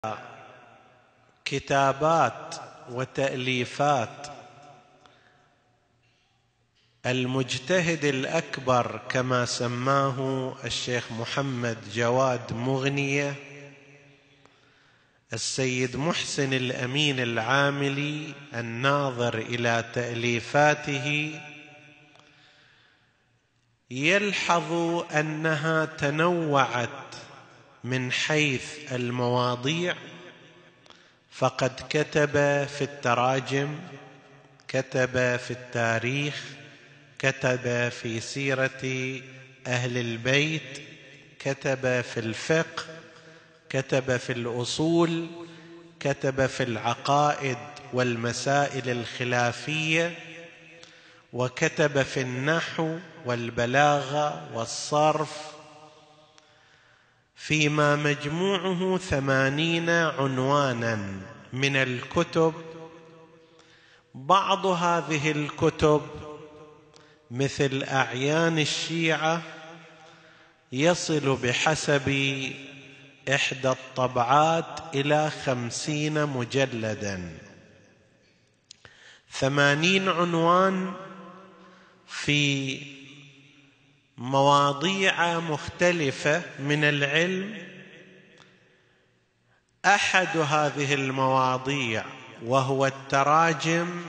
كتابات وتأليفات المجتهد الأكبر كما سماه الشيخ محمد جواد مغنية، السيد محسن الأمين العاملي، الناظر إلى تأليفاته، يلحظ أنها تنوعت من حيث المواضيع، فقد كتب في التراجم، كتب في التاريخ، كتب في سيرة أهل البيت، كتب في الفقه، كتب في الأصول، كتب في العقائد والمسائل الخلافية، وكتب في النحو والبلاغة والصرف، فيما مجموعه 80 عنوانا من الكتب. بعض هذه الكتب مثل أعيان الشيعة يصل بحسب إحدى الطبعات إلى 50 مجلدا، 80 عنوان في مواضيع مختلفة من العلم. أحد هذه المواضيع وهو التراجم،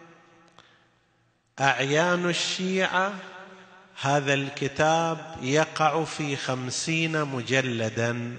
أعيان الشيعة، هذا الكتاب يقع في 50 مجلدا.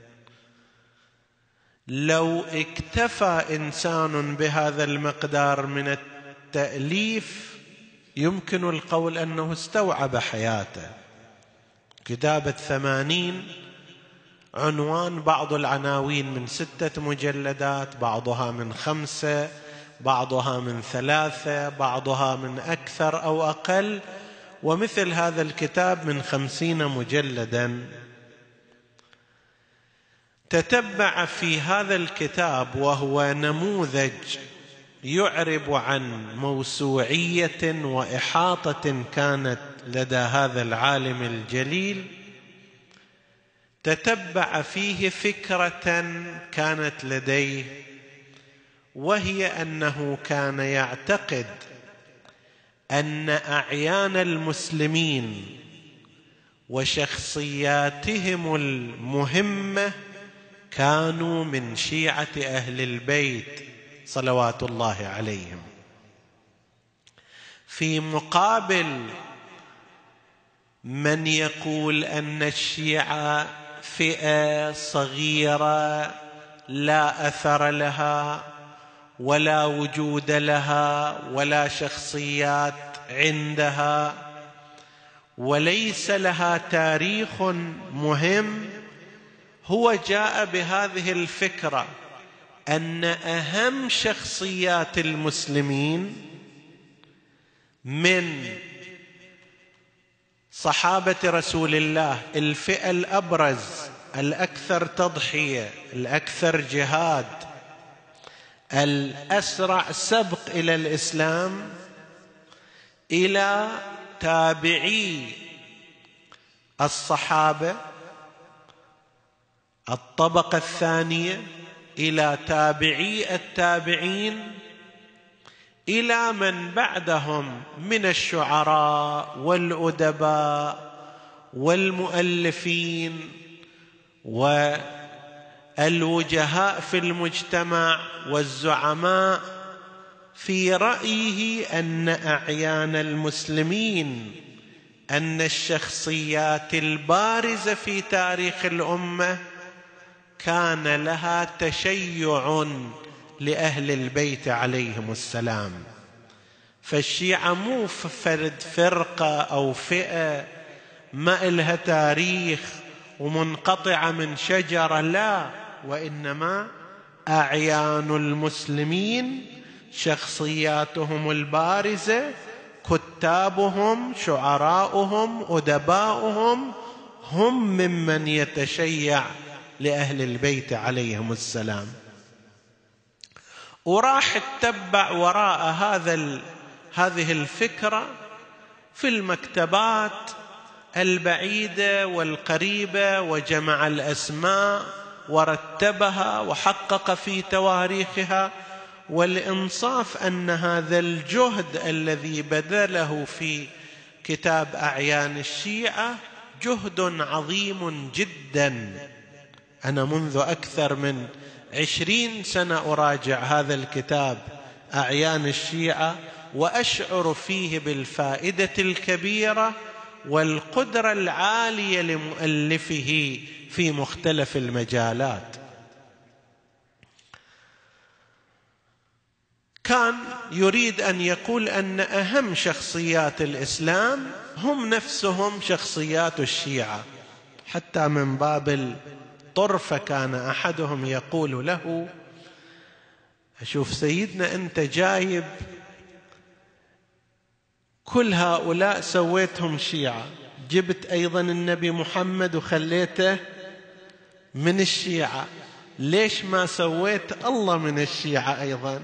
لو اكتفى إنسان بهذا المقدار من التأليف يمكن القول أنه استوعب حياته. كتابة 80 عنوان، بعض العناوين من 6 مجلدات، بعضها من 5، بعضها من 3، بعضها من أكثر أو أقل، ومثل هذا الكتاب من 50 مجلدا. تتبع في هذا الكتاب، وهو نموذج يعرب عن موسوعية وإحاطة كانت لدى هذا العالم الجليل، تتبع فيه فكرة كانت لديه، وهي أنه كان يعتقد أن أعيان المسلمين وشخصياتهم المهمة كانوا من شيعة أهل البيت صلوات الله عليهم، في مقابل من يقول أن الشيعة فئة صغيرة لا أثر لها ولا وجود لها ولا شخصيات عندها وليس لها تاريخ مهم. هو جاء بهذه الفكرة أن أهم شخصيات المسلمين من صحابة رسول الله، الفئة الأبرز، الأكثر تضحية، الأكثر جهاد، الأسرع سبق إلى الإسلام، إلى تابعي الصحابة الطبقة الثانية، إلى تابعي التابعين، إلى من بعدهم من الشعراء والأدباء والمؤلفين والوجهاء في المجتمع والزعماء، في رأيه أن أعيان المسلمين، أن الشخصيات البارزة في تاريخ الأمة كان لها تشيع لأهل البيت عليهم السلام. فالشيعة مو فرد فرقة أو فئة ما إلها تاريخ ومنقطعة من شجرة، لا، وإنما أعيان المسلمين، شخصياتهم البارزة، كتابهم، شعراؤهم، أدباؤهم، هم ممن يتشيع لأهل البيت عليهم السلام. وراح اتبع وراء هذه الفكرة في المكتبات البعيدة والقريبة، وجمع الأسماء ورتبها وحقق في تواريخها. والإنصاف أن هذا الجهد الذي بذله في كتاب أعيان الشيعة جهد عظيم جدا. أنا منذ أكثر من 20 سنة أراجع هذا الكتاب أعيان الشيعة، وأشعر فيه بالفائدة الكبيرة والقدرة العالية لمؤلفه في مختلف المجالات. كان يريد أن يقول أن أهم شخصيات الإسلام هم نفسهم شخصيات الشيعة، حتى من باب الطرفة كان أحدهم يقول له: أشوف سيدنا أنت جايب كل هؤلاء سويتهم شيعة، جبت أيضا النبي محمد وخليته من الشيعة، ليش ما سويت الله من الشيعة أيضا؟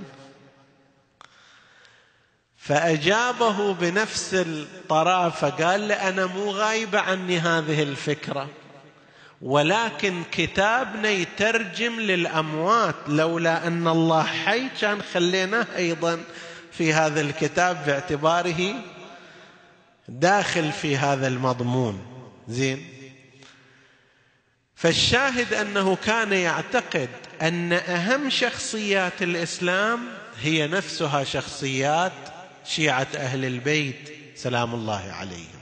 فأجابه بنفس الطرافة، قال له: أنا مو غايبة عني هذه الفكرة، ولكن كتابنا يترجم للأموات، لولا أن الله حي كان خليناه أيضا في هذا الكتاب باعتباره داخل في هذا المضمون. زين. فالشاهد أنه كان يعتقد أن أهم شخصيات الإسلام هي نفسها شخصيات شيعة أهل البيت سلام الله عليهم.